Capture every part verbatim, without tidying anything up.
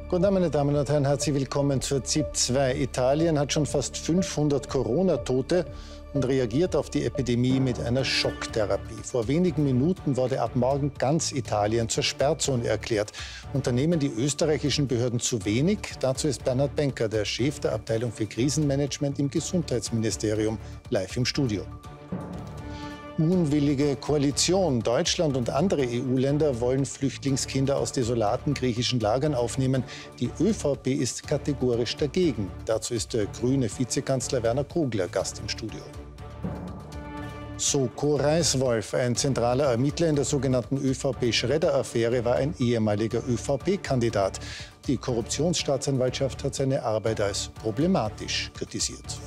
Guten Abend, meine Damen und Herren, herzlich willkommen zur Z I P zwei. Italien hat schon fast fünfhundert Corona-Tote und reagiert auf die Epidemie mit einer Schocktherapie. Vor wenigen Minuten wurde ab morgen ganz Italien zur Sperrzone erklärt. Unternehmen die österreichischen Behörden zu wenig? Dazu ist Bernhard Benker, der Chef der Abteilung für Krisenmanagement im Gesundheitsministerium, live im Studio. Unwillige Koalition. Deutschland und andere E U-Länder wollen Flüchtlingskinder aus desolaten griechischen Lagern aufnehmen. Die ÖVP ist kategorisch dagegen. Dazu ist der grüne Vizekanzler Werner Kogler Gast im Studio. Soko Reiswolf, ein zentraler Ermittler in der sogenannten ÖVP-Schredder-Affäre, war ein ehemaliger ÖVP-Kandidat. Die Korruptionsstaatsanwaltschaft hat seine Arbeit als problematisch kritisiert.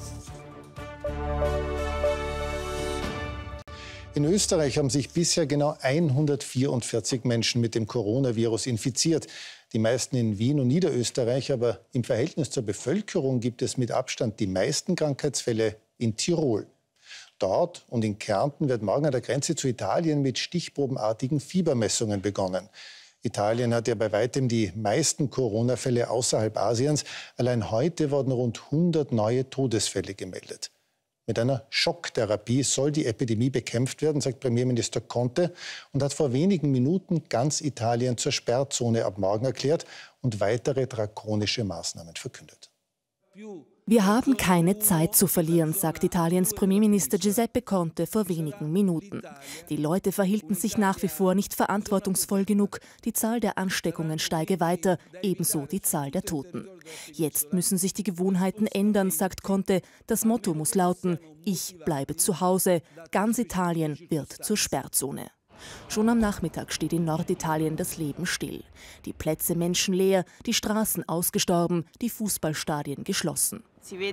In Österreich haben sich bisher genau hundertvierundvierzig Menschen mit dem Coronavirus infiziert. Die meisten in Wien und Niederösterreich, aber im Verhältnis zur Bevölkerung gibt es mit Abstand die meisten Krankheitsfälle in Tirol. Dort und in Kärnten wird morgen an der Grenze zu Italien mit stichprobenartigen Fiebermessungen begonnen. Italien hat ja bei weitem die meisten Corona-Fälle außerhalb Asiens. Allein heute wurden rund hundert neue Todesfälle gemeldet. Mit einer Schocktherapie soll die Epidemie bekämpft werden, sagt Premierminister Conte, und hat vor wenigen Minuten ganz Italien zur Sperrzone ab morgen erklärt und weitere drakonische Maßnahmen verkündet. Wir haben keine Zeit zu verlieren, sagt Italiens Premierminister Giuseppe Conte vor wenigen Minuten. Die Leute verhielten sich nach wie vor nicht verantwortungsvoll genug. Die Zahl der Ansteckungen steige weiter, ebenso die Zahl der Toten. Jetzt müssen sich die Gewohnheiten ändern, sagt Conte. Das Motto muss lauten: Ich bleibe zu Hause. Ganz Italien wird zur Sperrzone. Schon am Nachmittag steht in Norditalien das Leben still. Die Plätze menschenleer, die Straßen ausgestorben, die Fußballstadien geschlossen.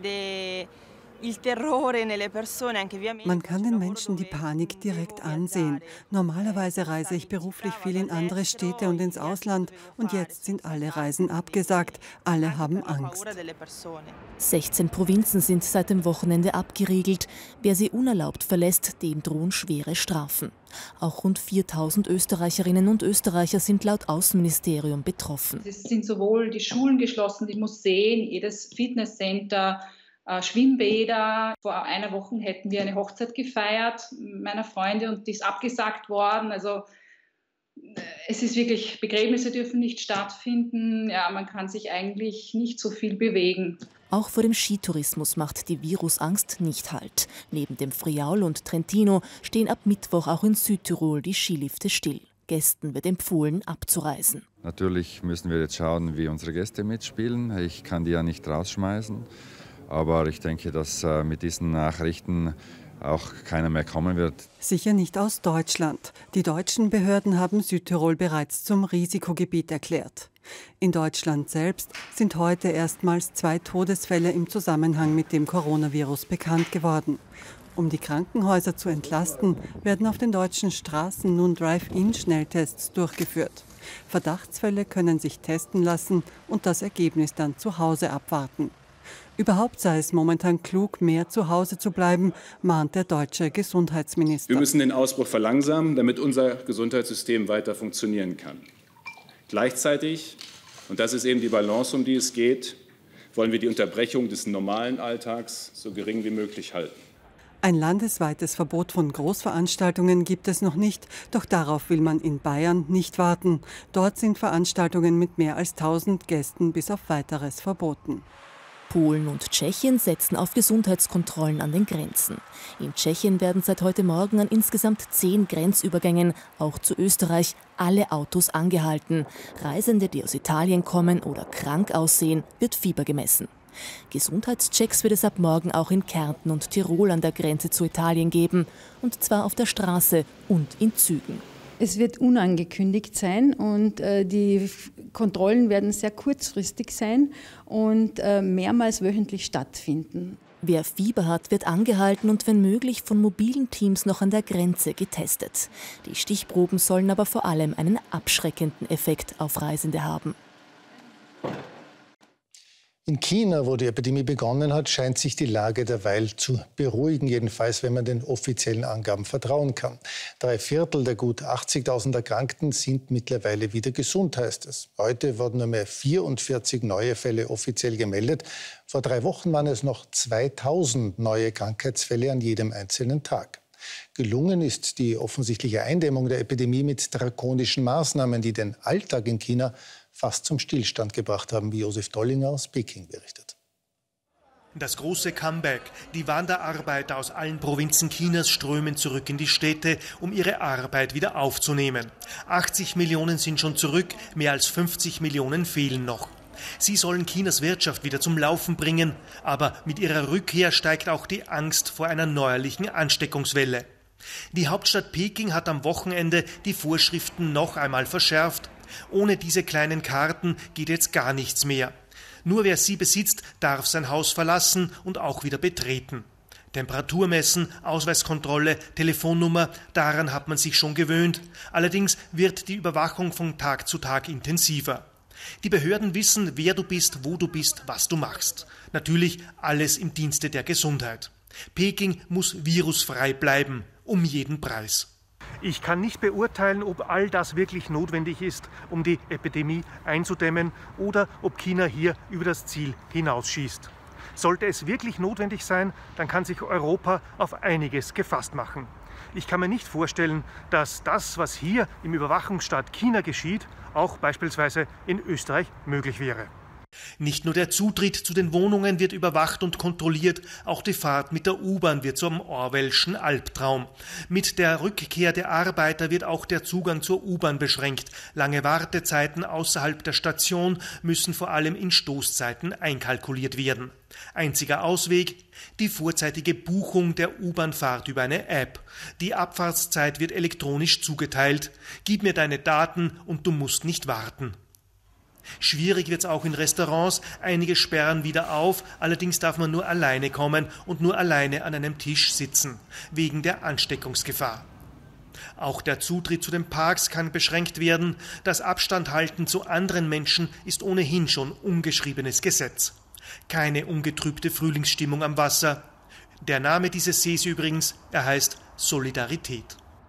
Man kann den Menschen die Panik direkt ansehen. Normalerweise reise ich beruflich viel in andere Städte und ins Ausland und jetzt sind alle Reisen abgesagt. Alle haben Angst. sechzehn Provinzen sind seit dem Wochenende abgeriegelt. Wer sie unerlaubt verlässt, dem drohen schwere Strafen. Auch rund viertausend Österreicherinnen und Österreicher sind laut Außenministerium betroffen. Es sind sowohl die Schulen geschlossen, die Museen, jedes Fitnesscenter, Schwimmbäder. Vor einer Woche hätten wir eine Hochzeit gefeiert meiner Freunde und die ist abgesagt worden. Also es ist wirklich, Begräbnisse dürfen nicht stattfinden. Ja, man kann sich eigentlich nicht so viel bewegen. Auch vor dem Skitourismus macht die Virusangst nicht Halt. Neben dem Friaul und Trentino stehen ab Mittwoch auch in Südtirol die Skilifte still. Gästen wird empfohlen, abzureisen. Natürlich müssen wir jetzt schauen, wie unsere Gäste mitspielen. Ich kann die ja nicht rausschmeißen. Aber ich denke, dass äh, mit diesen Nachrichten auch keiner mehr kommen wird. Sicher nicht aus Deutschland. Die deutschen Behörden haben Südtirol bereits zum Risikogebiet erklärt. In Deutschland selbst sind heute erstmals zwei Todesfälle im Zusammenhang mit dem Coronavirus bekannt geworden. Um die Krankenhäuser zu entlasten, werden auf den deutschen Straßen nun Drive-in-Schnelltests durchgeführt. Verdachtsfälle können sich testen lassen und das Ergebnis dann zu Hause abwarten. Überhaupt sei es momentan klug, mehr zu Hause zu bleiben, mahnt der deutsche Gesundheitsminister. Wir müssen den Ausbruch verlangsamen, damit unser Gesundheitssystem weiter funktionieren kann. Gleichzeitig, und das ist eben die Balance, um die es geht, wollen wir die Unterbrechung des normalen Alltags so gering wie möglich halten. Ein landesweites Verbot von Großveranstaltungen gibt es noch nicht, doch darauf will man in Bayern nicht warten. Dort sind Veranstaltungen mit mehr als tausend Gästen bis auf Weiteres verboten. Polen und Tschechien setzen auf Gesundheitskontrollen an den Grenzen. In Tschechien werden seit heute Morgen an insgesamt zehn Grenzübergängen, auch zu Österreich, alle Autos angehalten. Reisende, die aus Italien kommen oder krank aussehen, wird Fieber gemessen. Gesundheitschecks wird es ab morgen auch in Kärnten und Tirol an der Grenze zu Italien geben, und zwar auf der Straße und in Zügen. Es wird unangekündigt sein und äh, die Kontrollen werden sehr kurzfristig sein und äh, mehrmals wöchentlich stattfinden. Wer Fieber hat, wird angehalten und wenn möglich von mobilen Teams noch an der Grenze getestet. Die Stichproben sollen aber vor allem einen abschreckenden Effekt auf Reisende haben. In China, wo die Epidemie begonnen hat, scheint sich die Lage derweil zu beruhigen, jedenfalls wenn man den offiziellen Angaben vertrauen kann. Drei Viertel der gut achtzigtausend Erkrankten sind mittlerweile wieder gesund, heißt es. Heute wurden nur mehr vierundvierzig neue Fälle offiziell gemeldet. Vor drei Wochen waren es noch zweitausend neue Krankheitsfälle an jedem einzelnen Tag. Gelungen ist die offensichtliche Eindämmung der Epidemie mit drakonischen Maßnahmen, die den Alltag in China fast zum Stillstand gebracht haben, wie Josef Dollinger aus Peking berichtet. Das große Comeback. Die Wanderarbeiter aus allen Provinzen Chinas strömen zurück in die Städte, um ihre Arbeit wieder aufzunehmen. achtzig Millionen sind schon zurück, mehr als fünfzig Millionen fehlen noch. Sie sollen Chinas Wirtschaft wieder zum Laufen bringen, aber mit ihrer Rückkehr steigt auch die Angst vor einer neuerlichen Ansteckungswelle. Die Hauptstadt Peking hat am Wochenende die Vorschriften noch einmal verschärft. Ohne diese kleinen Karten geht jetzt gar nichts mehr. Nur wer sie besitzt, darf sein Haus verlassen und auch wieder betreten. Temperatur messen, Ausweiskontrolle, Telefonnummer, daran hat man sich schon gewöhnt. Allerdings wird die Überwachung von Tag zu Tag intensiver. Die Behörden wissen, wer du bist, wo du bist, was du machst. Natürlich alles im Dienste der Gesundheit. Peking muss virusfrei bleiben, um jeden Preis. Ich kann nicht beurteilen, ob all das wirklich notwendig ist, um die Epidemie einzudämmen oder ob China hier über das Ziel hinausschießt. Sollte es wirklich notwendig sein, dann kann sich Europa auf einiges gefasst machen. Ich kann mir nicht vorstellen, dass das, was hier im Überwachungsstaat China geschieht, auch beispielsweise in Österreich möglich wäre. Nicht nur der Zutritt zu den Wohnungen wird überwacht und kontrolliert, auch die Fahrt mit der U-Bahn wird zum Orwellschen Albtraum. Mit der Rückkehr der Arbeiter wird auch der Zugang zur U-Bahn beschränkt. Lange Wartezeiten außerhalb der Station müssen vor allem in Stoßzeiten einkalkuliert werden. Einziger Ausweg: die vorzeitige Buchung der U-Bahn-Fahrt über eine App. Die Abfahrtszeit wird elektronisch zugeteilt. Gib mir deine Daten und du musst nicht warten. Schwierig wird's auch in Restaurants. Einige sperren wieder auf, allerdings darf man nur alleine kommen und nur alleine an einem Tisch sitzen, wegen der Ansteckungsgefahr. Auch der Zutritt zu den Parks kann beschränkt werden. Das Abstandhalten zu anderen Menschen ist ohnehin schon ungeschriebenes Gesetz. Keine ungetrübte Frühlingsstimmung am Wasser. Der Name dieses Sees übrigens, er heißt Solidarität.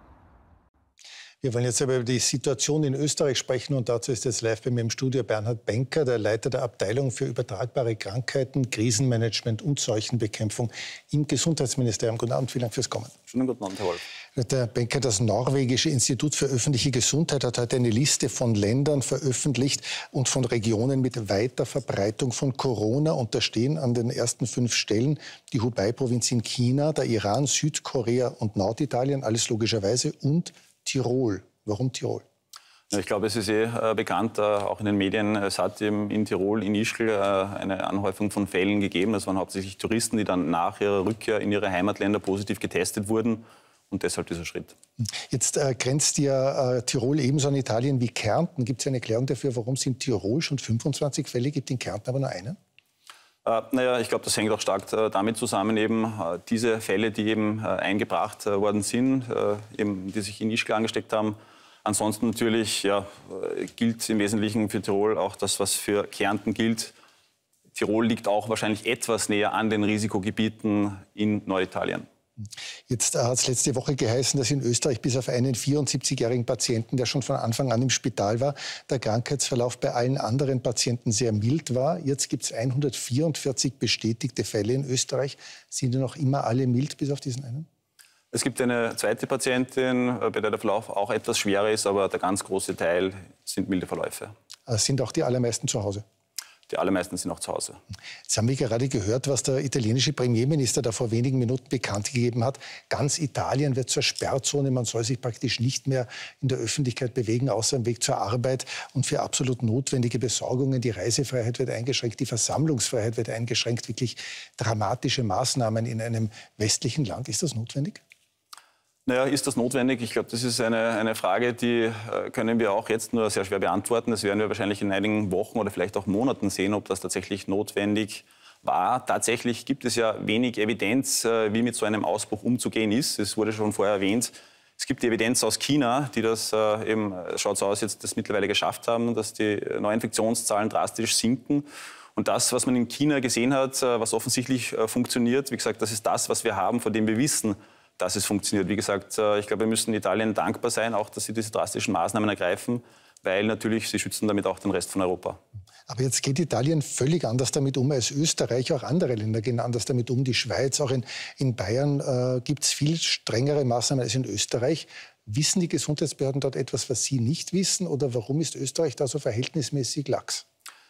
Wir wollen jetzt aber über die Situation in Österreich sprechen und dazu ist jetzt live bei mir im Studio Bernhard Benker, der Leiter der Abteilung für übertragbare Krankheiten, Krisenmanagement und Seuchenbekämpfung im Gesundheitsministerium. Guten Abend, vielen Dank fürs Kommen. Schönen guten Abend, Herr Wolf. Herr Benker, das norwegische Institut für öffentliche Gesundheit hat heute eine Liste von Ländern veröffentlicht und von Regionen mit weiter Verbreitung von Corona. Und da stehen an den ersten fünf Stellen die Hubei-Provinz in China, der Iran, Südkorea und Norditalien, alles logischerweise, und Tirol. Warum Tirol? Ja, ich glaube, es ist eh äh, bekannt, äh, auch in den Medien, es hat eben in Tirol, in Ischgl, äh, eine Anhäufung von Fällen gegeben. Das waren hauptsächlich Touristen, die dann nach ihrer Rückkehr in ihre Heimatländer positiv getestet wurden. Und deshalb dieser Schritt. Jetzt äh, grenzt ja äh, Tirol ebenso an Italien wie Kärnten. Gibt es eine Erklärung dafür, warum es in Tirol schon fünfundzwanzig Fälle gibt, in Kärnten aber nur einen? Äh, naja, ich glaube, das hängt auch stark äh, damit zusammen, eben äh, diese Fälle, die eben äh, eingebracht äh, worden sind, äh, eben, die sich in Ischgl angesteckt haben. Ansonsten natürlich ja, äh, gilt im Wesentlichen für Tirol auch das, was für Kärnten gilt. Tirol liegt auch wahrscheinlich etwas näher an den Risikogebieten in Norditalien. Jetzt hat es letzte Woche geheißen, dass in Österreich bis auf einen vierundsiebzigjährigen Patienten, der schon von Anfang an im Spital war, der Krankheitsverlauf bei allen anderen Patienten sehr mild war. Jetzt gibt es hundertvierundvierzig bestätigte Fälle in Österreich. Sind die noch immer alle mild, bis auf diesen einen? Es gibt eine zweite Patientin, bei der der Verlauf auch etwas schwerer ist, aber der ganz große Teil sind milde Verläufe. Sind auch die allermeisten zu Hause? Die allermeisten sind auch zu Hause. Jetzt haben wir gerade gehört, was der italienische Premierminister da vor wenigen Minuten bekannt gegeben hat. Ganz Italien wird zur Sperrzone. Man soll sich praktisch nicht mehr in der Öffentlichkeit bewegen, außer im Weg zur Arbeit. Und für absolut notwendige Besorgungen, die Reisefreiheit wird eingeschränkt, die Versammlungsfreiheit wird eingeschränkt. Wirklich dramatische Maßnahmen in einem westlichen Land. Ist das notwendig? Naja, ist das notwendig? Ich glaube, das ist eine, eine Frage, die äh, können wir auch jetzt nur sehr schwer beantworten. Das werden wir wahrscheinlich in einigen Wochen oder vielleicht auch Monaten sehen, ob das tatsächlich notwendig war. Tatsächlich gibt es ja wenig Evidenz, äh, wie mit so einem Ausbruch umzugehen ist. Es wurde schon vorher erwähnt. Es gibt die Evidenz aus China, die das äh, eben, schaut so aus, jetzt das mittlerweile geschafft haben, dass die Neuinfektionszahlen drastisch sinken. Und das, was man in China gesehen hat, was offensichtlich funktioniert, wie gesagt, das ist das, was wir haben, von dem wir wissen, dass es funktioniert. Wie gesagt, ich glaube, wir müssen Italien dankbar sein, auch dass sie diese drastischen Maßnahmen ergreifen, weil natürlich sie schützen damit auch den Rest von Europa. Aber jetzt geht Italien völlig anders damit um als Österreich. Auch andere Länder gehen anders damit um. Die Schweiz, auch in, in Bayern äh, gibt es viel strengere Maßnahmen als in Österreich. Wissen die Gesundheitsbehörden dort etwas, was Sie nicht wissen? Oder warum ist Österreich da so verhältnismäßig lax?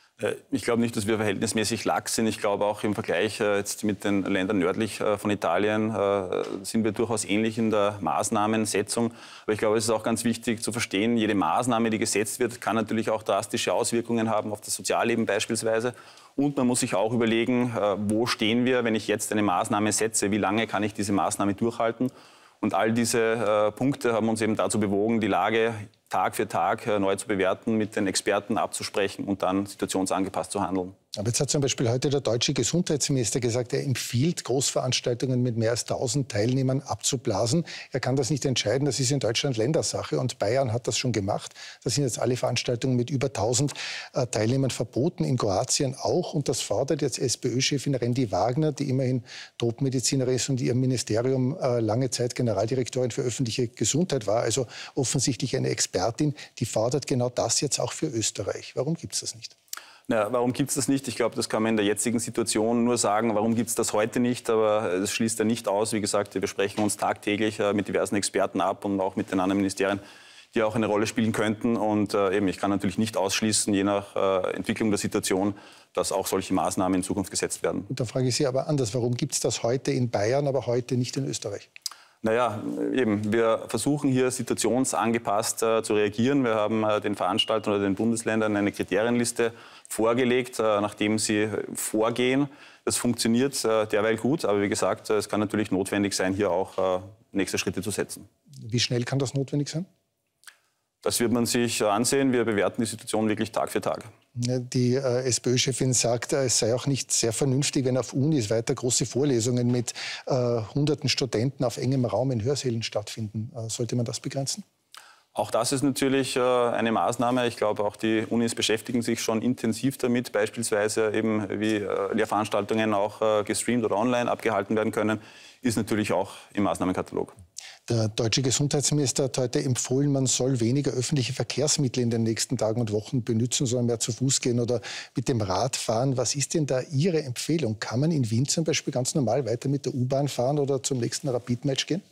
Ich glaube nicht, dass wir verhältnismäßig lax sind. Ich glaube auch im Vergleich äh, jetzt mit den Ländern nördlich äh, von Italien äh, sind wir durchaus ähnlich in der Maßnahmensetzung. Aber ich glaube, es ist auch ganz wichtig zu verstehen, jede Maßnahme, die gesetzt wird, kann natürlich auch drastische Auswirkungen haben auf das Sozialleben beispielsweise. Und man muss sich auch überlegen, äh, wo stehen wir, wenn ich jetzt eine Maßnahme setze, wie lange kann ich diese Maßnahme durchhalten? Und all diese äh, Punkte haben uns eben dazu bewogen, die Lage Tag für Tag äh, neu zu bewerten, mit den Experten abzusprechen und dann situationsangepasst zu handeln. Aber jetzt hat zum Beispiel heute der deutsche Gesundheitsminister gesagt, er empfiehlt, Großveranstaltungen mit mehr als tausend Teilnehmern abzublasen. Er kann das nicht entscheiden, das ist in Deutschland Ländersache und Bayern hat das schon gemacht. Da sind jetzt alle Veranstaltungen mit über tausend äh, Teilnehmern verboten, in Kroatien auch. Und das fordert jetzt SPÖ-Chefin Rendi Wagner, die immerhin Topmedizinerin ist und in ihrem Ministerium äh, lange Zeit Generaldirektorin für öffentliche Gesundheit war, also offensichtlich eine Expertin, die fordert genau das jetzt auch für Österreich. Warum gibt es das nicht? Ja, warum gibt es das nicht? Ich glaube, das kann man in der jetzigen Situation nur sagen, warum gibt es das heute nicht? Aber es schließt ja nicht aus. Wie gesagt, wir besprechen uns tagtäglich äh, mit diversen Experten ab und auch mit den anderen Ministerien, die auch eine Rolle spielen könnten. Und äh, eben, ich kann natürlich nicht ausschließen, je nach äh, Entwicklung der Situation, dass auch solche Maßnahmen in Zukunft gesetzt werden. Und da frage ich Sie aber anders. Warum gibt es das heute in Bayern, aber heute nicht in Österreich? Naja, eben, wir versuchen hier situationsangepasst äh, zu reagieren. Wir haben äh, den Veranstaltern oder den Bundesländern eine Kriterienliste vorgelegt, äh, nachdem sie vorgehen. Das funktioniert äh, derweil gut, aber wie gesagt, äh, es kann natürlich notwendig sein, hier auch äh, nächste Schritte zu setzen. Wie schnell kann das notwendig sein? Das wird man sich ansehen. Wir bewerten die Situation wirklich Tag für Tag. Die äh, SPÖ-Chefin sagt, es sei auch nicht sehr vernünftig, wenn auf Unis weiter große Vorlesungen mit äh, hunderten Studenten auf engem Raum in Hörsälen stattfinden. Äh, sollte man das begrenzen? Auch das ist natürlich äh, eine Maßnahme. Ich glaube, auch die Unis beschäftigen sich schon intensiv damit, beispielsweise eben wie äh, Lehrveranstaltungen auch äh, gestreamt oder online abgehalten werden können, ist natürlich auch im Maßnahmenkatalog. Der deutsche Gesundheitsminister hat heute empfohlen, man soll weniger öffentliche Verkehrsmittel in den nächsten Tagen und Wochen benutzen, sondern mehr zu Fuß gehen oder mit dem Rad fahren. Was ist denn da Ihre Empfehlung? Kann man in Wien zum Beispiel ganz normal weiter mit der U-Bahn fahren oder zum nächsten Rapid-Match gehen?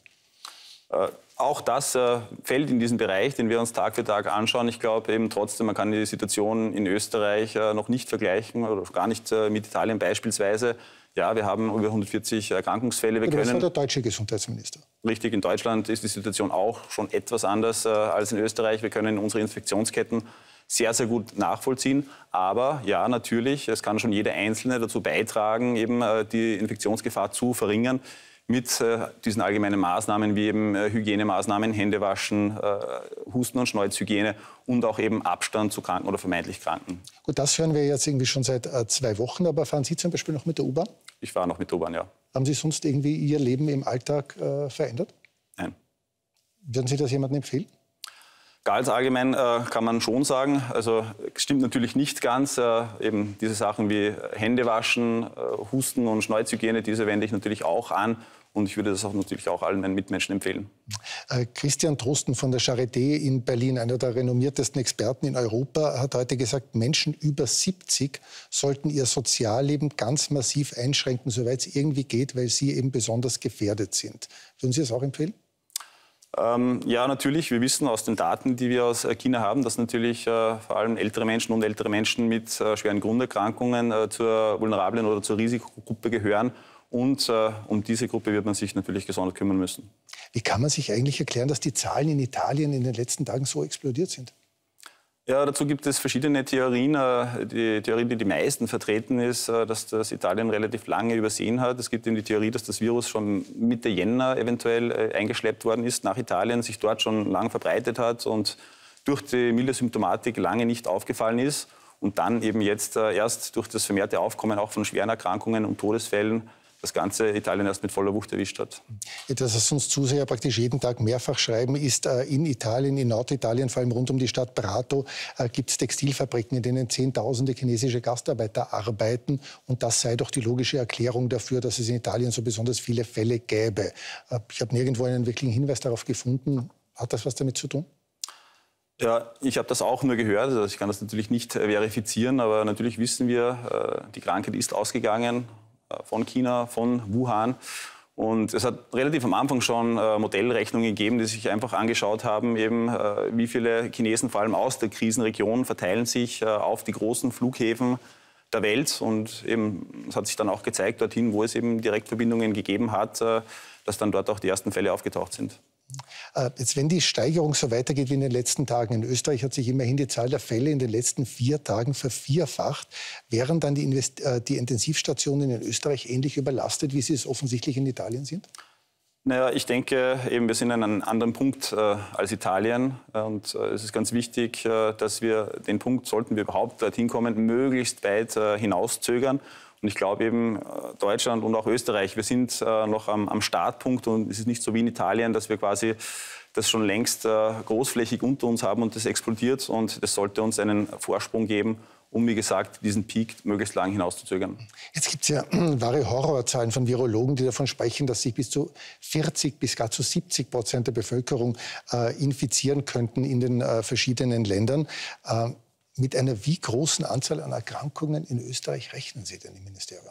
Äh, auch das äh, fällt in diesen Bereich, den wir uns Tag für Tag anschauen. Ich glaube eben trotzdem, man kann die Situation in Österreich äh, noch nicht vergleichen oder gar nicht äh, mit Italien beispielsweise. Ja, wir haben über hundertvierzig Erkrankungsfälle. Wir das können, war der deutsche Gesundheitsminister. Richtig, in Deutschland ist die Situation auch schon etwas anders äh, als in Österreich. Wir können unsere Infektionsketten sehr, sehr gut nachvollziehen. Aber ja, natürlich, es kann schon jeder Einzelne dazu beitragen, eben äh, die Infektionsgefahr zu verringern mit äh, diesen allgemeinen Maßnahmen wie eben äh, Hygienemaßnahmen, Händewaschen, äh, Husten- und Schnäuzhygiene und auch eben Abstand zu Kranken oder vermeintlich Kranken. Gut, das hören wir jetzt irgendwie schon seit äh, zwei Wochen. Aber fahren Sie zum Beispiel noch mit der U-Bahn? Ich fahre noch mit der U-Bahn, ja. Haben Sie sonst irgendwie Ihr Leben im Alltag äh, verändert? Nein. Würden Sie das jemandem empfehlen? Ganz allgemein äh, kann man schon sagen, also stimmt natürlich nicht ganz, äh, eben diese Sachen wie Händewaschen, äh, Husten- und Schnäuzhygiene, diese wende ich natürlich auch an. Und ich würde das auch natürlich auch allen meinen Mitmenschen empfehlen. Äh, Christian Drosten von der Charité in Berlin, einer der renommiertesten Experten in Europa, hat heute gesagt, Menschen über siebzig sollten ihr Sozialleben ganz massiv einschränken, soweit es irgendwie geht, weil sie eben besonders gefährdet sind. Würden Sie das auch empfehlen? Ähm, ja, natürlich. Wir wissen aus den Daten, die wir aus China haben, dass natürlich äh, vor allem ältere Menschen und ältere Menschen mit äh, schweren Grunderkrankungen äh, zur vulnerablen oder zur Risikogruppe gehören. Und äh, um diese Gruppe wird man sich natürlich gesondert kümmern müssen. Wie kann man sich eigentlich erklären, dass die Zahlen in Italien in den letzten Tagen so explodiert sind? Ja, dazu gibt es verschiedene Theorien. Die Theorie, die die meisten vertreten, ist, dass das Italien relativ lange übersehen hat. Es gibt eben die Theorie, dass das Virus schon Mitte Jänner eventuell eingeschleppt worden ist nach Italien, sich dort schon lang verbreitet hat und durch die milde Symptomatik lange nicht aufgefallen ist und dann eben jetzt erst durch das vermehrte Aufkommen auch von schweren Erkrankungen und Todesfällen das ganze Italien erst mit voller Wucht erwischt hat. Etwas, was uns Zuseher praktisch jeden Tag mehrfach schreiben, ist äh, in Italien, in Norditalien, vor allem rund um die Stadt Prato, äh, gibt es Textilfabriken, in denen Zehntausende chinesische Gastarbeiter arbeiten. Und das sei doch die logische Erklärung dafür, dass es in Italien so besonders viele Fälle gäbe. Äh, ich habe nirgendwo einen wirklichen Hinweis darauf gefunden. Hat das was damit zu tun? Ja, ich habe das auch nur gehört. Also ich kann das natürlich nicht äh, verifizieren, aber natürlich wissen wir, äh, die Krankheit ist ausgegangen von China, von Wuhan. Und es hat relativ am Anfang schon äh, Modellrechnungen gegeben, die sich einfach angeschaut haben, eben, äh, wie viele Chinesen vor allem aus der Krisenregion verteilen sich äh, auf die großen Flughäfen der Welt. Und eben, es hat sich dann auch gezeigt, dorthin, wo es eben Direktverbindungen gegeben hat, äh, dass dann dort auch die ersten Fälle aufgetaucht sind. Jetzt, wenn die Steigerung so weitergeht wie in den letzten Tagen, in Österreich hat sich immerhin die Zahl der Fälle in den letzten vier Tagen vervierfacht, wären dann die, Invest äh, die Intensivstationen in Österreich ähnlich überlastet, wie sie es offensichtlich in Italien sind? Naja, ich denke, eben, wir sind an einem anderen Punkt äh, als Italien. Und äh, es ist ganz wichtig, äh, dass wir den Punkt, sollten wir überhaupt dorthin kommen, möglichst weit äh, hinauszögern. Und ich glaube eben, Deutschland und auch Österreich, wir sind äh, noch am, am Startpunkt und es ist nicht so wie in Italien, dass wir quasi das schon längst äh, großflächig unter uns haben und das explodiert. Und das sollte uns einen Vorsprung geben, um, wie gesagt, diesen Peak möglichst lang hinauszuzögern. Jetzt gibt es ja äh, wahre Horrorzahlen von Virologen, die davon sprechen, dass sich bis zu vierzig bis gar zu siebzig Prozent der Bevölkerung äh, infizieren könnten in den äh, verschiedenen Ländern. Äh, Mit einer wie großen Anzahl an Erkrankungen in Österreich rechnen Sie denn im Ministerium?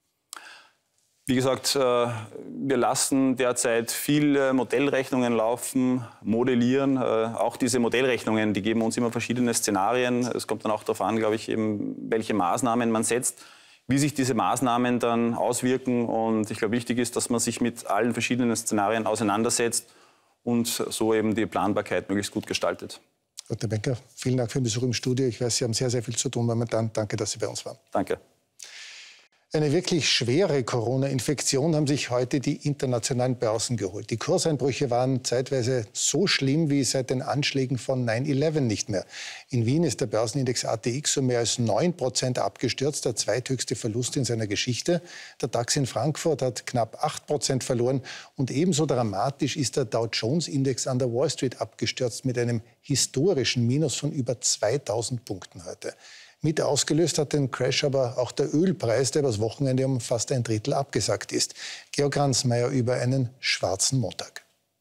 Wie gesagt, wir lassen derzeit viele Modellrechnungen laufen, modellieren. Auch diese Modellrechnungen, die geben uns immer verschiedene Szenarien. Es kommt dann auch darauf an, glaube ich, eben, welche Maßnahmen man setzt, wie sich diese Maßnahmen dann auswirken. Und ich glaube, wichtig ist, dass man sich mit allen verschiedenen Szenarien auseinandersetzt und so eben die Planbarkeit möglichst gut gestaltet. Herr Benker, vielen Dank für den Besuch im Studio. Ich weiß, Sie haben sehr, sehr viel zu tun momentan. Danke, dass Sie bei uns waren. Danke. Eine wirklich schwere Corona-Infektion haben sich heute die internationalen Börsen geholt. Die Kurseinbrüche waren zeitweise so schlimm wie seit den Anschlägen von neun elf nicht mehr. In Wien ist der Börsenindex A T X um mehr als neun Prozent abgestürzt, der zweithöchste Verlust in seiner Geschichte. Der DAX in Frankfurt hat knapp acht Prozent verloren. Und ebenso dramatisch ist der Dow Jones-Index an der Wall Street abgestürzt mit einem historischen Minus von über zweitausend Punkten heute. Mit ausgelöst hat den Crash aber auch der Ölpreis, der übers Wochenende um fast ein Drittel abgesackt ist. Georg Ransmayr über einen schwarzen Montag.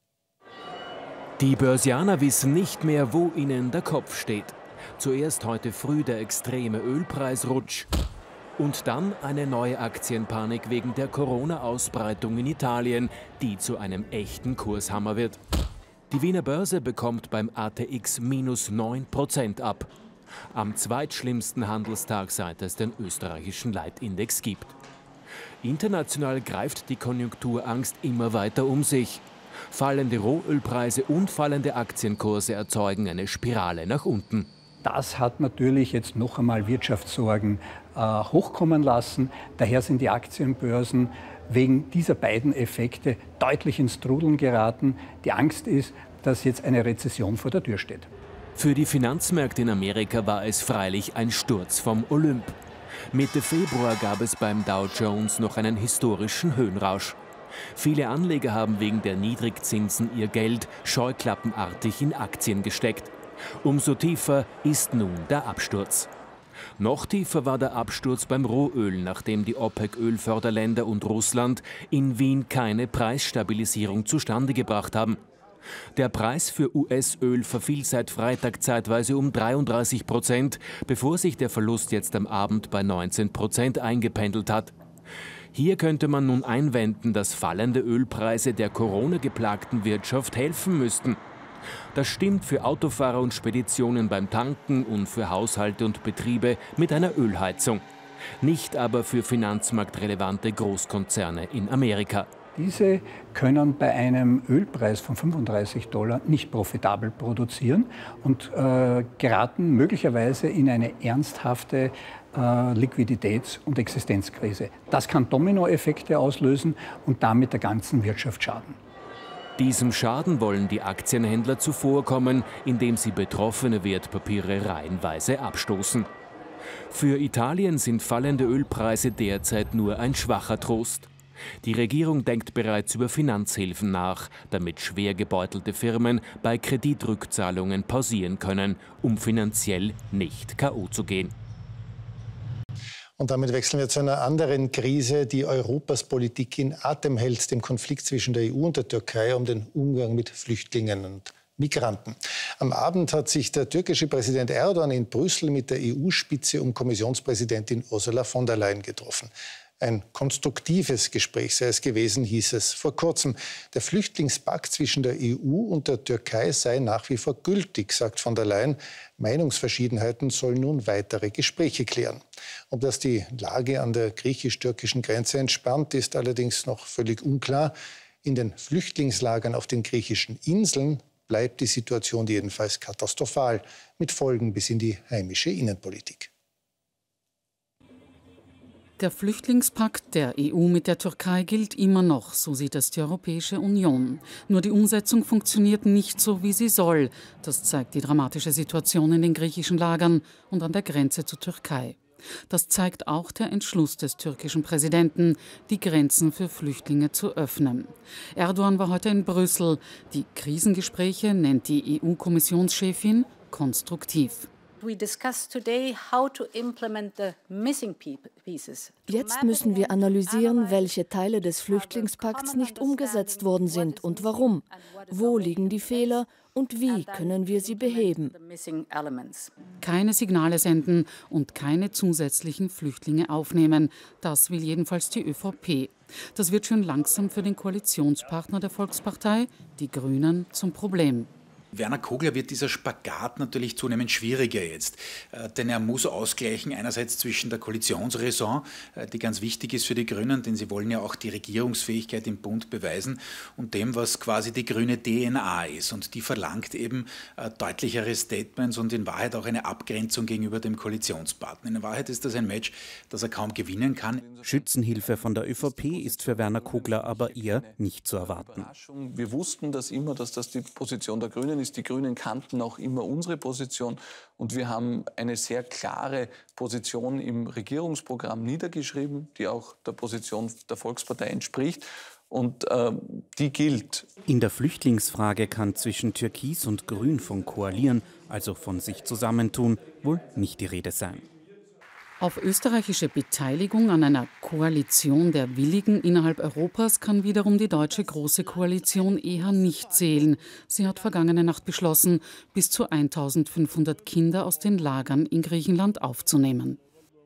Die Börsianer wissen nicht mehr, wo ihnen der Kopf steht. Zuerst heute früh der extreme Ölpreisrutsch und dann eine neue Aktienpanik wegen der Corona-Ausbreitung in Italien, die zu einem echten Kurshammer wird. Die Wiener Börse bekommt beim A T X minus neun Prozent ab. Am zweitschlimmsten Handelstag, seit es den österreichischen Leitindex gibt. International greift die Konjunkturangst immer weiter um sich. Fallende Rohölpreise und fallende Aktienkurse erzeugen eine Spirale nach unten. Das hat natürlich jetzt noch einmal Wirtschaftssorgen äh, hochkommen lassen. Daher sind die Aktienbörsen wegen dieser beiden Effekte deutlich ins Trudeln geraten. Die Angst ist, dass jetzt eine Rezession vor der Tür steht. Für die Finanzmärkte in Amerika war es freilich ein Sturz vom Olymp. Mitte Februar gab es beim Dow Jones noch einen historischen Höhenrausch. Viele Anleger haben wegen der Niedrigzinsen ihr Geld scheuklappenartig in Aktien gesteckt. Umso tiefer ist nun der Absturz. Noch tiefer war der Absturz beim Rohöl, nachdem die OPEC-Ölförderländer und Russland in Wien keine Preisstabilisierung zustande gebracht haben. Der Preis für U S-Öl verfiel seit Freitag zeitweise um dreiunddreißig Prozent, bevor sich der Verlust jetzt am Abend bei neunzehn Prozent eingependelt hat. Hier könnte man nun einwenden, dass fallende Ölpreise der Corona-geplagten Wirtschaft helfen müssten. Das stimmt für Autofahrer und Speditionen beim Tanken und für Haushalte und Betriebe mit einer Ölheizung. Nicht aber für finanzmarktrelevante Großkonzerne in Amerika. Diese können bei einem Ölpreis von fünfunddreißig Dollar nicht profitabel produzieren und äh, geraten möglicherweise in eine ernsthafte äh, Liquiditäts- und Existenzkrise. Das kann Dominoeffekte auslösen und damit der ganzen Wirtschaft schaden. Diesem Schaden wollen die Aktienhändler zuvorkommen, indem sie betroffene Wertpapiere reihenweise abstoßen. Für Italien sind fallende Ölpreise derzeit nur ein schwacher Trost. Die Regierung denkt bereits über Finanzhilfen nach, damit schwer gebeutelte Firmen bei Kreditrückzahlungen pausieren können, um finanziell nicht K O zu gehen. Und damit wechseln wir zu einer anderen Krise, die Europas Politik in Atem hält, dem Konflikt zwischen der E U und der Türkei um den Umgang mit Flüchtlingen und Migranten. Am Abend hat sich der türkische Präsident Erdogan in Brüssel mit der E U-Spitze um Kommissionspräsidentin Ursula von der Leyen getroffen. Ein konstruktives Gespräch sei es gewesen, hieß es vor kurzem. Der Flüchtlingspakt zwischen der E U und der Türkei sei nach wie vor gültig, sagt von der Leyen. Meinungsverschiedenheiten sollen nun weitere Gespräche klären. Ob das die Lage an der griechisch-türkischen Grenze entspannt, ist allerdings noch völlig unklar. In den Flüchtlingslagern auf den griechischen Inseln bleibt die Situation jedenfalls katastrophal, mit Folgen bis in die heimische Innenpolitik. Der Flüchtlingspakt der E U mit der Türkei gilt immer noch, so sieht es die Europäische Union. Nur die Umsetzung funktioniert nicht so, wie sie soll. Das zeigt die dramatische Situation in den griechischen Lagern und an der Grenze zur Türkei. Das zeigt auch der Entschluss des türkischen Präsidenten, die Grenzen für Flüchtlinge zu öffnen. Erdogan war heute in Brüssel. Die Krisengespräche nennt die E U-Kommissionschefin konstruktiv. Jetzt müssen wir analysieren, welche Teile des Flüchtlingspakts nicht umgesetzt worden sind und warum. Wo liegen die Fehler und wie können wir sie beheben? Keine Signale senden und keine zusätzlichen Flüchtlinge aufnehmen. Das will jedenfalls die ÖVP. Das wird schon langsam für den Koalitionspartner der Volkspartei, die Grünen, zum Problem. Werner Kogler wird dieser Spagat natürlich zunehmend schwieriger jetzt, äh, denn er muss ausgleichen einerseits zwischen der Koalitionsraison, äh, die ganz wichtig ist für die Grünen, denn sie wollen ja auch die Regierungsfähigkeit im Bund beweisen, und dem, was quasi die grüne D N A ist, und die verlangt eben äh, deutlichere Statements und in Wahrheit auch eine Abgrenzung gegenüber dem Koalitionspartner. In Wahrheit ist das ein Match, das er kaum gewinnen kann. Schützenhilfe von der ÖVP ist für Werner Kogler aber eher nicht zu erwarten. Wir wussten das immer, dass das die Position der Grünen ist. Die Grünen kannten auch immer unsere Position und wir haben eine sehr klare Position im Regierungsprogramm niedergeschrieben, die auch der Position der Volkspartei entspricht, und äh, die gilt. In der Flüchtlingsfrage kann zwischen Türkis und Grün von koalieren, also von sich zusammentun, wohl nicht die Rede sein. Auf österreichische Beteiligung an einer Koalition der Willigen innerhalb Europas kann wiederum die deutsche Große Koalition eher nicht zählen. Sie hat vergangene Nacht beschlossen, bis zu eintausendfünfhundert Kinder aus den Lagern in Griechenland aufzunehmen.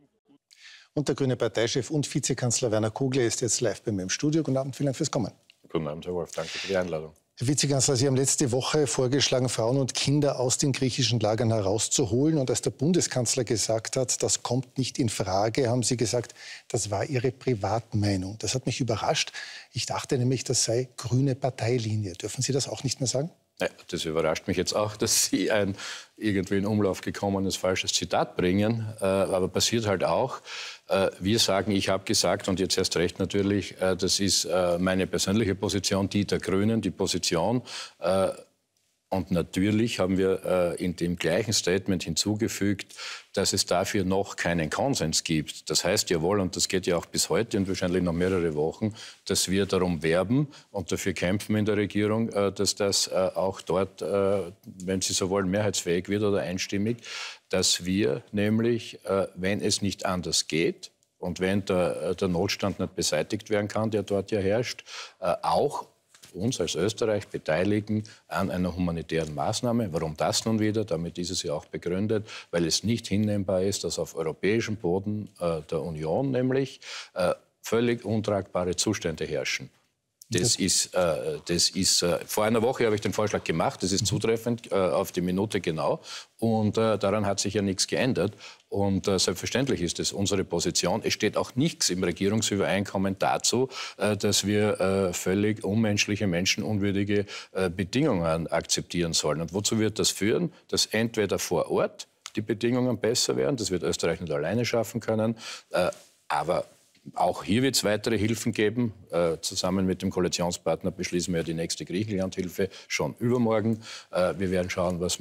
Und der grüne Parteichef und Vizekanzler Werner Kogler ist jetzt live bei mir im Studio. Guten Abend, vielen Dank fürs Kommen. Guten Abend, Herr Wolf, danke für die Einladung. Herr Vizekanzler, Sie haben letzte Woche vorgeschlagen, Frauen und Kinder aus den griechischen Lagern herauszuholen. Und als der Bundeskanzler gesagt hat, das kommt nicht in Frage, haben Sie gesagt, das war Ihre Privatmeinung. Das hat mich überrascht. Ich dachte nämlich, das sei grüne Parteilinie. Dürfen Sie das auch nicht mehr sagen? Ja, das überrascht mich jetzt auch, dass Sie ein irgendwie in Umlauf gekommenes falsches Zitat bringen. Äh, aber passiert halt auch. Äh, wir sagen, ich habe gesagt, und jetzt erst recht natürlich, äh, das ist äh, meine persönliche Position, die der Grünen, die Position. Äh, Und natürlich haben wir äh, in dem gleichen Statement hinzugefügt, dass es dafür noch keinen Konsens gibt. Das heißt jawohl, und das geht ja auch bis heute und wahrscheinlich noch mehrere Wochen, dass wir darum werben und dafür kämpfen in der Regierung, äh, dass das äh, auch dort, äh, wenn Sie so wollen, mehrheitsfähig wird oder einstimmig, dass wir nämlich, äh, wenn es nicht anders geht und wenn der, der Notstand nicht beseitigt werden kann, der dort ja herrscht, äh, auch uns als Österreich beteiligen an einer humanitären Maßnahme. Warum das nun wieder? Damit ist es ja auch begründet, weil es nicht hinnehmbar ist, dass auf europäischem Boden äh, der Union nämlich äh, völlig untragbare Zustände herrschen. Das ist, äh, das ist äh, vor einer Woche habe ich den Vorschlag gemacht, das ist zutreffend, äh, auf die Minute genau. Und äh, daran hat sich ja nichts geändert. Und äh, selbstverständlich ist es unsere Position. Es steht auch nichts im Regierungsübereinkommen dazu, äh, dass wir äh, völlig unmenschliche, menschenunwürdige äh, Bedingungen akzeptieren sollen. Und wozu wird das führen? Dass entweder vor Ort die Bedingungen besser werden, das wird Österreich nicht alleine schaffen können, äh, aber auch hier wird es weitere Hilfen geben. Äh, zusammen mit dem Koalitionspartner beschließen wir die nächste Griechenlandhilfe schon übermorgen. Äh, wir werden schauen, was wir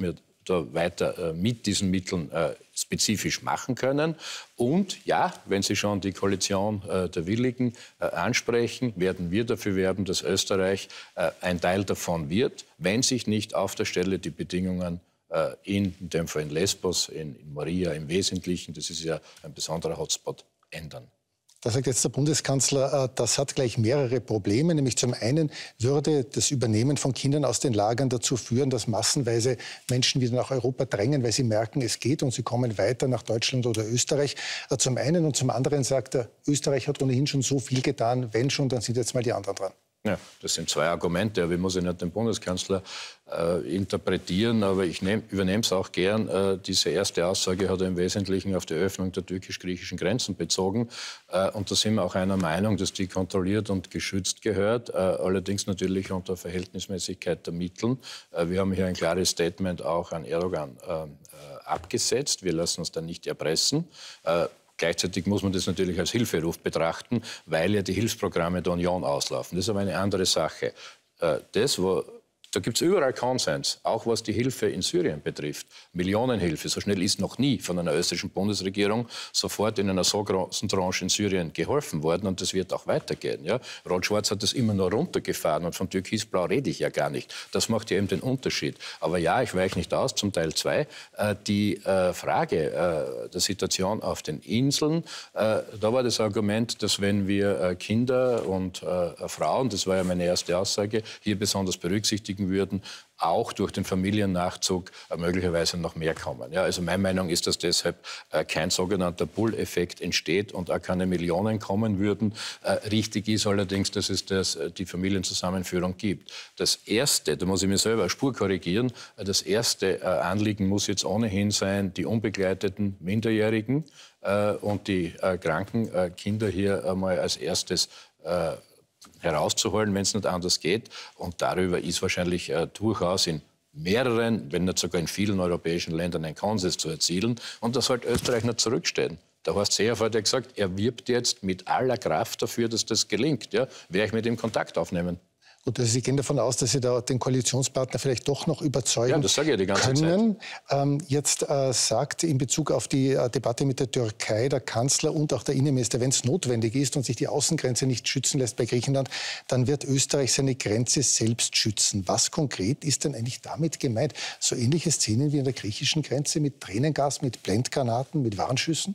da weiter mit diesen Mitteln spezifisch machen können. Und ja, wenn Sie schon die Koalition der Willigen ansprechen, werden wir dafür werben, dass Österreich ein Teil davon wird, wenn sich nicht auf der Stelle die Bedingungen in, in dem Fall in Lesbos, in, in Moria im Wesentlichen, das ist ja ein besonderer Hotspot, ändern. Da sagt jetzt der Bundeskanzler, das hat gleich mehrere Probleme. Nämlich zum einen würde das Übernehmen von Kindern aus den Lagern dazu führen, dass massenweise Menschen wieder nach Europa drängen, weil sie merken, es geht und sie kommen weiter nach Deutschland oder Österreich. Zum einen und zum anderen sagt er, Österreich hat ohnehin schon so viel getan. Wenn schon, dann sind jetzt mal die anderen dran. Ja, das sind zwei Argumente, aber ich muss ja nicht den Bundeskanzler äh, interpretieren, aber ich übernehme es auch gern. Äh, diese erste Aussage hat er im Wesentlichen auf die Öffnung der türkisch-griechischen Grenzen bezogen. Äh, und da sind wir auch einer Meinung, dass die kontrolliert und geschützt gehört, äh, allerdings natürlich unter Verhältnismäßigkeit der Mittel. Äh, wir haben hier ein klares Statement auch an Erdogan äh, äh, abgesetzt. Wir lassen uns da nicht erpressen. Äh, Gleichzeitig muss man das natürlich als Hilferuf betrachten, weil ja die Hilfsprogramme der Union auslaufen. Das ist aber eine andere Sache. Das, wo, da gibt es überall Konsens, auch was die Hilfe in Syrien betrifft. Millionenhilfe, so schnell ist noch nie von einer österreichischen Bundesregierung sofort in einer so großen Tranche in Syrien geholfen worden und das wird auch weitergehen. Ja? Rot-Schwarz hat das immer nur runtergefahren und von Türkis-Blau rede ich ja gar nicht. Das macht ja eben den Unterschied. Aber ja, ich weiche nicht aus zum Teil zwei. Äh, die äh, Frage äh, der Situation auf den Inseln, äh, da war das Argument, dass wenn wir äh, Kinder und äh, Frauen, das war ja meine erste Aussage, hier besonders berücksichtigen würden, auch durch den Familiennachzug äh, möglicherweise noch mehr kommen. Ja, also meine Meinung ist, dass deshalb äh, kein sogenannter Pull-Effekt entsteht und auch keine Millionen kommen würden. Äh, richtig ist allerdings, dass es das, äh, die Familienzusammenführung gibt. Das erste, da muss ich mir selber eine Spur korrigieren, äh, das erste äh, Anliegen muss jetzt ohnehin sein, die unbegleiteten Minderjährigen äh, und die äh, kranken äh, Kinder hier einmal als erstes äh, herauszuholen, wenn es nicht anders geht. Und darüber ist wahrscheinlich äh, durchaus in mehreren, wenn nicht sogar in vielen europäischen Ländern ein Konsens zu erzielen. Und da sollte Österreich nicht zurückstehen. Der Horst Seehofer hat ja gesagt, er wirbt jetzt mit aller Kraft dafür, dass das gelingt. Ja, werde ich mit ihm Kontakt aufnehmen. Gut, also Sie gehen davon aus, dass Sie da den Koalitionspartner vielleicht doch noch überzeugen können. Ja, das sage ich ja die ganze können. Zeit. Ähm, jetzt äh, sagt in Bezug auf die äh, Debatte mit der Türkei der Kanzler und auch der Innenminister, wenn es notwendig ist und sich die Außengrenze nicht schützen lässt bei Griechenland, dann wird Österreich seine Grenze selbst schützen. Was konkret ist denn eigentlich damit gemeint? So ähnliche Szenen wie an der griechischen Grenze mit Tränengas, mit Blendgranaten, mit Warnschüssen?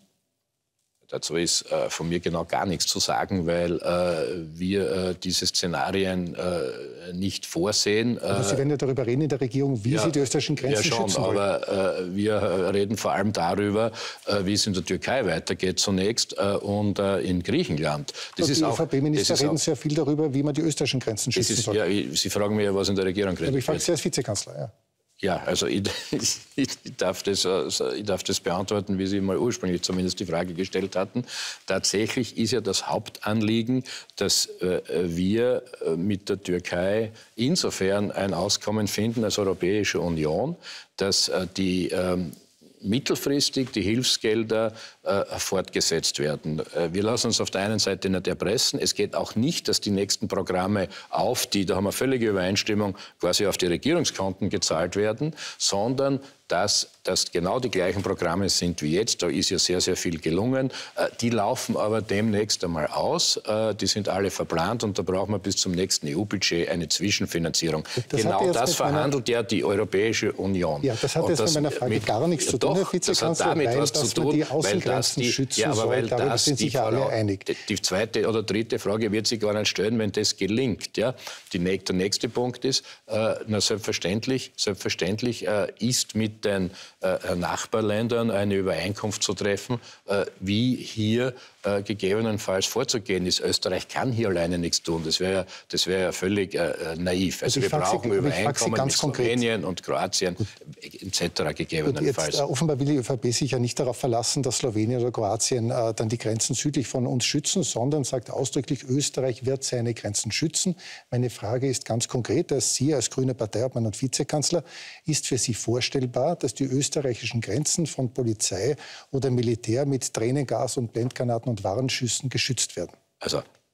Dazu ist äh, von mir genau gar nichts zu sagen, weil äh, wir äh, diese Szenarien äh, nicht vorsehen. Aber Sie werden ja darüber reden in der Regierung, wie ja, Sie die österreichischen Grenzen ja schon, schützen wollen. Aber äh, wir reden vor allem darüber, äh, wie es in der Türkei weitergeht zunächst äh, und äh, in Griechenland. Das und ist die auch, Ö V P-Minister reden auch, sehr viel darüber, wie man die österreichischen Grenzen schützen ist, soll. Ja, Sie fragen mich ja, was in der Regierung redet. Aber ich frage Sie als Vizekanzler, ja. Ja, also ich, ich, ich, darf das, ich darf das beantworten, wie Sie mal ursprünglich zumindest die Frage gestellt hatten. Tatsächlich ist ja das Hauptanliegen, dass äh, wir mit der Türkei insofern ein Auskommen finden als Europäische Union, dass äh, die ähm, mittelfristig die Hilfsgelder äh, fortgesetzt werden. Äh, wir lassen uns auf der einen Seite nicht erpressen. Es geht auch nicht, dass die nächsten Programme auf die, da haben wir völlige Übereinstimmung, quasi auf die Regierungskonten gezahlt werden, sondern dass das genau die gleichen Programme sind wie jetzt. Da ist ja sehr, sehr viel gelungen. Äh, die laufen aber demnächst einmal aus. Äh, die sind alle verplant und da brauchen wir bis zum nächsten E U-Budget eine Zwischenfinanzierung. Das genau das verhandelt ja die Europäische Union. Ja, das hat jetzt mit meiner Frage mit, gar nichts zu tun, Herr Vizekanzler, das hat damit weil, was zu tun, die Außengrenzen die, schützen ja, aber weil soll. Darüber das sind sich ja alle einig. Die, die zweite oder dritte Frage wird sich gar nicht stellen, wenn das gelingt. Ja? Die, der nächste Punkt ist, äh, na, selbstverständlich, selbstverständlich äh, ist mit den äh, Nachbarländern eine Übereinkunft zu treffen, äh, wie hier äh, gegebenenfalls vorzugehen ist. Österreich kann hier alleine nichts tun. Das wäre das wär ja völlig äh, naiv. Also, also wir brauchen Sie, Übereinkommen mit Slowenien und Kroatien et cetera gegebenenfalls. Jetzt, äh, offenbar will die Ö V P sich ja nicht darauf verlassen, dass Slowenien oder Kroatien äh, dann die Grenzen südlich von uns schützen, sondern sagt ausdrücklich, Österreich wird seine Grenzen schützen. Meine Frage ist ganz konkret, dass Sie als grüne Parteiobmann und Vizekanzler, ist für Sie vorstellbar, dass die österreichischen Grenzen von Polizei oder Militär mit Tränengas und Blendgranaten und Warnschüssen geschützt werden? Also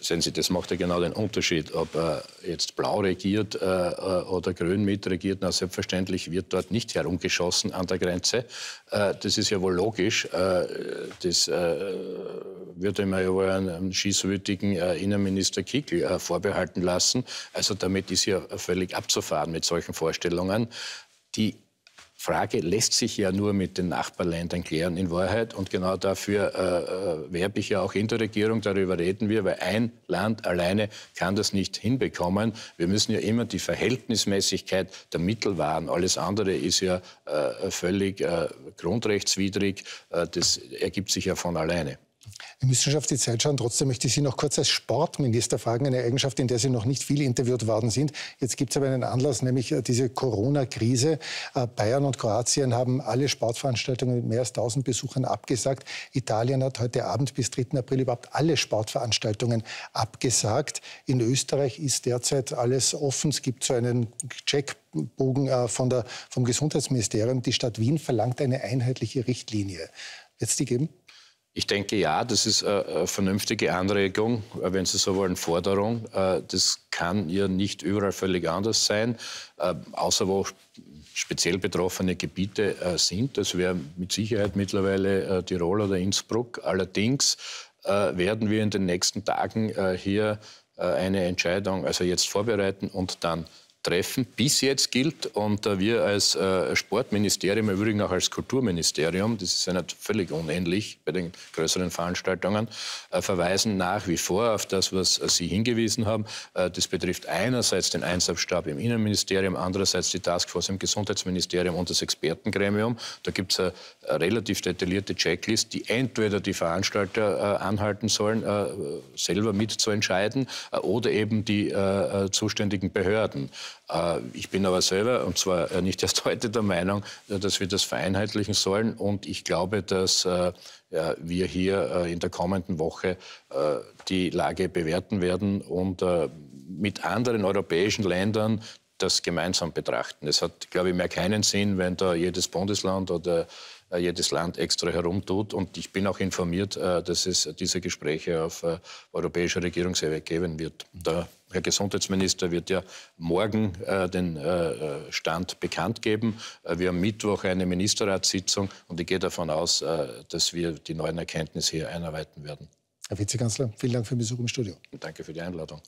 sehen Sie, das macht ja genau den Unterschied, ob äh, jetzt Blau regiert äh, oder Grün mitregiert. Na, selbstverständlich wird dort nicht herumgeschossen an der Grenze. Äh, das ist ja wohl logisch. Äh, das äh, würde man ja wohl einem schießwütigen äh, Innenminister Kickl äh, vorbehalten lassen. Also damit ist ja völlig abzufahren mit solchen Vorstellungen. Die Frage lässt sich ja nur mit den Nachbarländern klären in Wahrheit. Und genau dafür äh, äh, werbe ich ja auch in der Regierung, darüber reden wir, weil ein Land alleine kann das nicht hinbekommen. Wir müssen ja immer die Verhältnismäßigkeit der Mittel wahren. Alles andere ist ja äh, völlig äh, grundrechtswidrig. Äh, das ergibt sich ja von alleine. Wir müssen schon auf die Zeit schauen. Trotzdem möchte ich Sie noch kurz als Sportminister fragen, eine Eigenschaft, in der Sie noch nicht viel interviewt worden sind. Jetzt gibt es aber einen Anlass, nämlich diese Corona-Krise. Bayern und Kroatien haben alle Sportveranstaltungen mit mehr als tausend Besuchern abgesagt. Italien hat heute Abend bis dritten April überhaupt alle Sportveranstaltungen abgesagt. In Österreich ist derzeit alles offen. Es gibt so einen Checkbogen von der, vom Gesundheitsministerium. Die Stadt Wien verlangt eine einheitliche Richtlinie. Wird es die geben? Ich denke, ja, das ist eine vernünftige Anregung, wenn Sie so wollen, Forderung. Das kann ja nicht überall völlig anders sein, außer wo speziell betroffene Gebiete sind. Das wäre mit Sicherheit mittlerweile Tirol oder Innsbruck. Allerdings werden wir in den nächsten Tagen hier eine Entscheidung, also jetzt vorbereiten und dann treffen. Bis jetzt gilt, und äh, wir als äh, Sportministerium, im Übrigen auch als Kulturministerium, das ist ja nicht völlig unähnlich bei den größeren Veranstaltungen, äh, verweisen nach wie vor auf das, was äh, Sie hingewiesen haben. Äh, das betrifft einerseits den Einsatzstab im Innenministerium, andererseits die Taskforce im Gesundheitsministerium und das Expertengremium. Da gibt es eine, eine relativ detaillierte Checklist, die entweder die Veranstalter äh, anhalten sollen, äh, selber mitzuentscheiden, äh, oder eben die äh, zuständigen Behörden. Ich bin aber selber, und zwar nicht erst heute, der Meinung, dass wir das vereinheitlichen sollen. Und ich glaube, dass wir hier in der kommenden Woche die Lage bewerten werden und mit anderen europäischen Ländern das gemeinsam betrachten. Es hat, glaube ich, mehr keinen Sinn, wenn da jedes Bundesland oder jedes Land extra herumtut. Und ich bin auch informiert, dass es diese Gespräche auf europäischer Regierungsebene geben wird. Der Herr Gesundheitsminister wird ja morgen den Stand bekannt geben. Wir haben Mittwoch eine Ministerratssitzung und ich gehe davon aus, dass wir die neuen Erkenntnisse hier einarbeiten werden. Herr Vizekanzler, vielen Dank für den Besuch im Studio. Danke für die Einladung.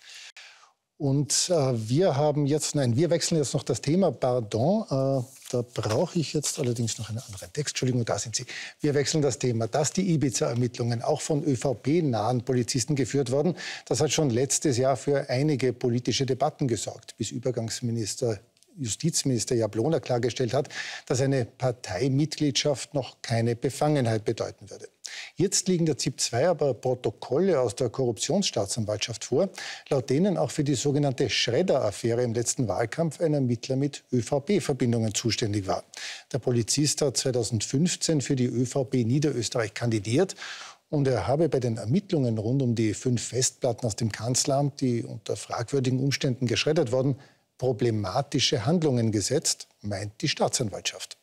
Und äh, wir haben jetzt, nein, wir wechseln jetzt noch das Thema, pardon, äh, da brauche ich jetzt allerdings noch einen anderen Text, Entschuldigung, da sind Sie. Wir wechseln das Thema, dass die Ibiza-Ermittlungen auch von ÖVP-nahen Polizisten geführt wurden, das hat schon letztes Jahr für einige politische Debatten gesorgt, bis Übergangsminister Justizminister Jablona klargestellt hat, dass eine Parteimitgliedschaft noch keine Befangenheit bedeuten würde. Jetzt liegen der Z I P zwei aber Protokolle aus der Korruptionsstaatsanwaltschaft vor, laut denen auch für die sogenannte Schredder-Affäre im letzten Wahlkampf ein Ermittler mit ÖVP-Verbindungen zuständig war. Der Polizist hat zweitausendfünfzehn für die ÖVP Niederösterreich kandidiert und er habe bei den Ermittlungen rund um die fünf Festplatten aus dem Kanzleramt, die unter fragwürdigen Umständen geschreddert wurden, problematische Handlungen gesetzt, meint die Staatsanwaltschaft.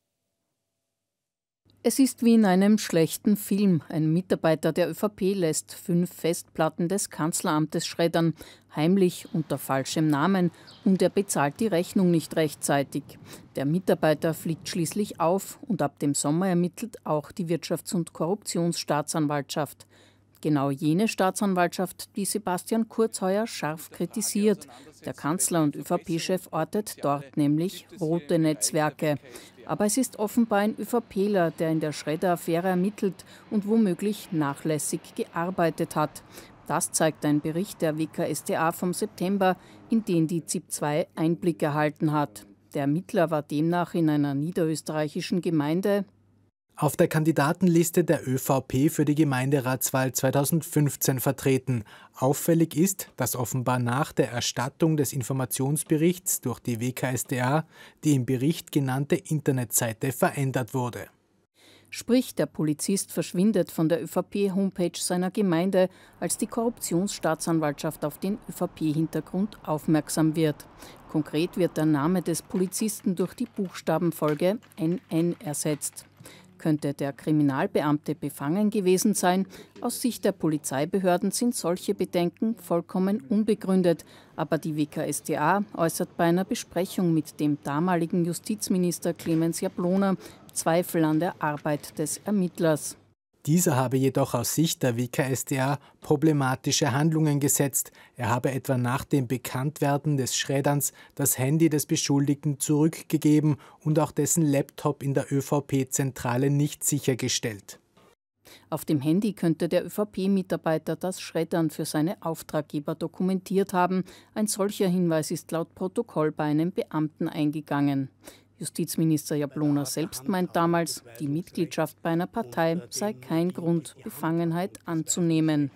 Es ist wie in einem schlechten Film. Ein Mitarbeiter der ÖVP lässt fünf Festplatten des Kanzleramtes schreddern, heimlich unter falschem Namen, und er bezahlt die Rechnung nicht rechtzeitig. Der Mitarbeiter fliegt schließlich auf und ab dem Sommer ermittelt auch die Wirtschafts- und Korruptionsstaatsanwaltschaft. Genau jene Staatsanwaltschaft, die Sebastian Kurz heuer scharf kritisiert. Der Kanzler und ÖVP-Chef ortet dort nämlich rote Netzwerke. Aber es ist offenbar ein ÖVPler, der in der Schredder-Affäre ermittelt und womöglich nachlässig gearbeitet hat. Das zeigt ein Bericht der W K S t A vom September, in den die Z I P zwei Einblick erhalten hat. Der Ermittler war demnach in einer niederösterreichischen Gemeinde auf der Kandidatenliste der ÖVP für die Gemeinderatswahl zweitausendfünfzehn vertreten. Auffällig ist, dass offenbar nach der Erstattung des Informationsberichts durch die W K S t A die im Bericht genannte Internetseite verändert wurde. Sprich, der Polizist verschwindet von der ÖVP-Homepage seiner Gemeinde, als die Korruptionsstaatsanwaltschaft auf den ÖVP-Hintergrund aufmerksam wird. Konkret wird der Name des Polizisten durch die Buchstabenfolge N N ersetzt. Könnte der Kriminalbeamte befangen gewesen sein? Aus Sicht der Polizeibehörden sind solche Bedenken vollkommen unbegründet. Aber die W K S t A äußert bei einer Besprechung mit dem damaligen Justizminister Clemens Jablona Zweifel an der Arbeit des Ermittlers. Dieser habe jedoch aus Sicht der W K S t A problematische Handlungen gesetzt. Er habe etwa nach dem Bekanntwerden des Schredderns das Handy des Beschuldigten zurückgegeben und auch dessen Laptop in der ÖVP-Zentrale nicht sichergestellt. Auf dem Handy könnte der ÖVP-Mitarbeiter das Schreddern für seine Auftraggeber dokumentiert haben. Ein solcher Hinweis ist laut Protokoll bei einem Beamten eingegangen. Justizminister Jablona selbst meint damals, die Mitgliedschaft bei einer Partei sei kein Grund, Befangenheit anzunehmen.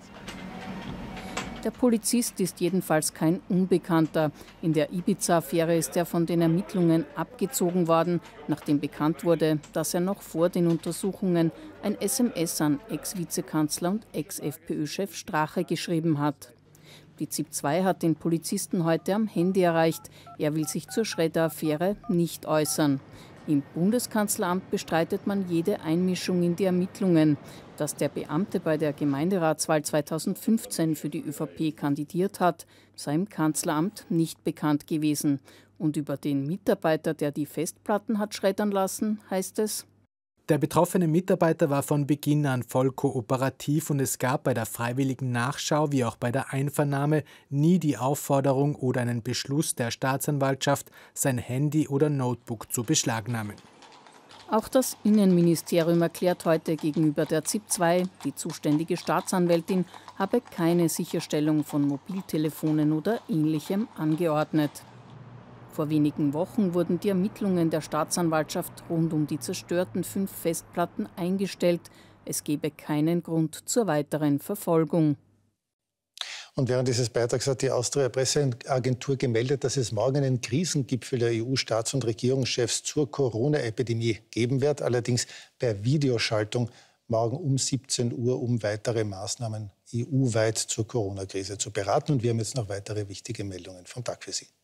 Der Polizist ist jedenfalls kein Unbekannter. In der Ibiza-Affäre ist er von den Ermittlungen abgezogen worden, nachdem bekannt wurde, dass er noch vor den Untersuchungen ein S M S an Ex-Vizekanzler und Ex-F P Ö-Chef Strache geschrieben hat. Die ZIP zwei hat den Polizisten heute am Handy erreicht. Er will sich zur Schredder-Affäre nicht äußern. Im Bundeskanzleramt bestreitet man jede Einmischung in die Ermittlungen. Dass der Beamte bei der Gemeinderatswahl zweitausendfünfzehn für die ÖVP kandidiert hat, sei im Kanzleramt nicht bekannt gewesen. Und über den Mitarbeiter, der die Festplatten hat schreddern lassen, heißt es: Der betroffene Mitarbeiter war von Beginn an voll kooperativ und es gab bei der freiwilligen Nachschau wie auch bei der Einvernahme nie die Aufforderung oder einen Beschluss der Staatsanwaltschaft, sein Handy oder Notebook zu beschlagnahmen. Auch das Innenministerium erklärt heute gegenüber der ZIP zwei, die zuständige Staatsanwältin habe keine Sicherstellung von Mobiltelefonen oder Ähnlichem angeordnet. Vor wenigen Wochen wurden die Ermittlungen der Staatsanwaltschaft rund um die zerstörten fünf Festplatten eingestellt. Es gebe keinen Grund zur weiteren Verfolgung. Und während dieses Beitrags hat die Austria-Presseagentur gemeldet, dass es morgen einen Krisengipfel der E U-Staats- und Regierungschefs zur Corona-Epidemie geben wird, allerdings per Videoschaltung morgen um siebzehn Uhr, um weitere Maßnahmen E U-weit zur Corona-Krise zu beraten. Und wir haben jetzt noch weitere wichtige Meldungen vom Tag für Sie.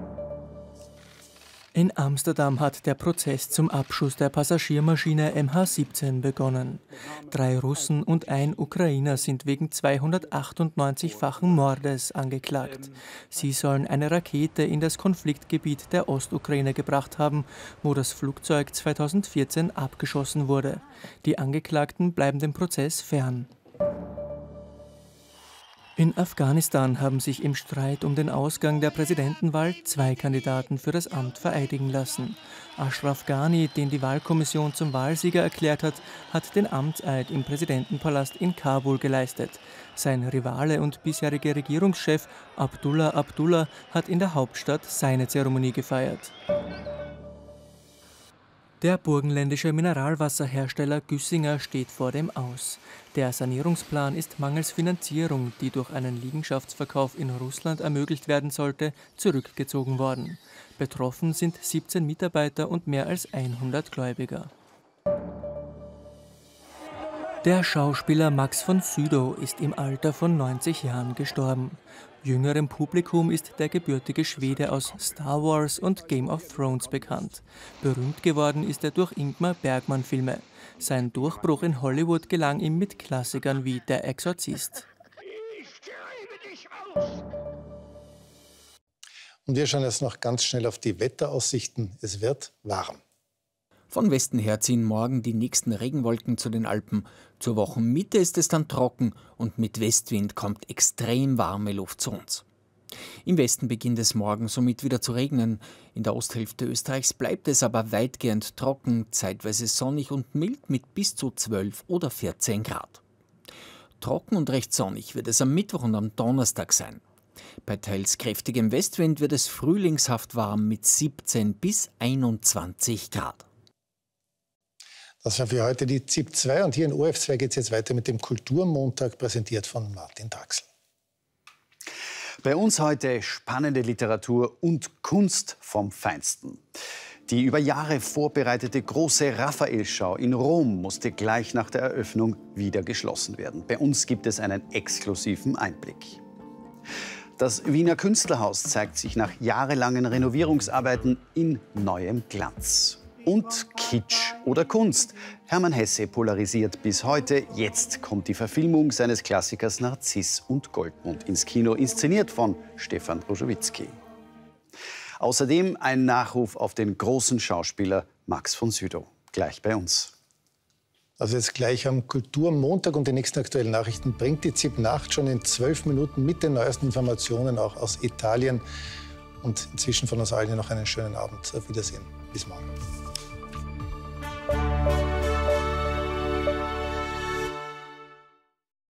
In Amsterdam hat der Prozess zum Abschuss der Passagiermaschine M H siebzehn begonnen. Drei Russen und ein Ukrainer sind wegen zweihundertachtundneunzig-fachen Mordes angeklagt. Sie sollen eine Rakete in das Konfliktgebiet der Ostukraine gebracht haben, wo das Flugzeug zweitausendvierzehn abgeschossen wurde. Die Angeklagten bleiben dem Prozess fern. In Afghanistan haben sich im Streit um den Ausgang der Präsidentenwahl zwei Kandidaten für das Amt vereidigen lassen. Ashraf Ghani, den die Wahlkommission zum Wahlsieger erklärt hat, hat den Amtseid im Präsidentenpalast in Kabul geleistet. Sein Rivale und bisheriger Regierungschef Abdullah Abdullah hat in der Hauptstadt seine Zeremonie gefeiert. Der burgenländische Mineralwasserhersteller Güssinger steht vor dem Aus. Der Sanierungsplan ist mangels Finanzierung, die durch einen Liegenschaftsverkauf in Russland ermöglicht werden sollte, zurückgezogen worden. Betroffen sind siebzehn Mitarbeiter und mehr als hundert Gläubiger. Der Schauspieler Max von Sydow ist im Alter von neunzig Jahren gestorben. Jüngerem Publikum ist der gebürtige Schwede aus Star Wars und Game of Thrones bekannt. Berühmt geworden ist er durch Ingmar Bergman-Filme. Sein Durchbruch in Hollywood gelang ihm mit Klassikern wie Der Exorzist. Und wir schauen jetzt noch ganz schnell auf die Wetteraussichten. Es wird warm. Von Westen her ziehen morgen die nächsten Regenwolken zu den Alpen. Zur Wochenmitte ist es dann trocken und mit Westwind kommt extrem warme Luft zu uns. Im Westen beginnt es morgen somit wieder zu regnen. In der Osthälfte Österreichs bleibt es aber weitgehend trocken, zeitweise sonnig und mild mit bis zu zwölf oder vierzehn Grad. Trocken und recht sonnig wird es am Mittwoch und am Donnerstag sein. Bei teils kräftigem Westwind wird es frühlingshaft warm mit siebzehn bis einundzwanzig Grad. Das war für heute die ZIP zwei und hier in O R F zwei geht es jetzt weiter mit dem Kulturmontag, präsentiert von Martin Draxl. Bei uns heute spannende Literatur und Kunst vom Feinsten. Die über Jahre vorbereitete große Raphael-Schau in Rom musste gleich nach der Eröffnung wieder geschlossen werden. Bei uns gibt es einen exklusiven Einblick. Das Wiener Künstlerhaus zeigt sich nach jahrelangen Renovierungsarbeiten in neuem Glanz. Und Kitsch oder Kunst. Hermann Hesse polarisiert bis heute. Jetzt kommt die Verfilmung seines Klassikers Narziss und Goldmund ins Kino, inszeniert von Stefan Brzowiecki. Außerdem ein Nachruf auf den großen Schauspieler Max von Sydow. Gleich bei uns. Also jetzt gleich am Kulturmontag und die nächsten aktuellen Nachrichten bringt die ZIP Nacht schon in zwölf Minuten mit den neuesten Informationen auch aus Italien. Und inzwischen von uns allen noch einen schönen Abend. Auf Wiedersehen. Bis morgen.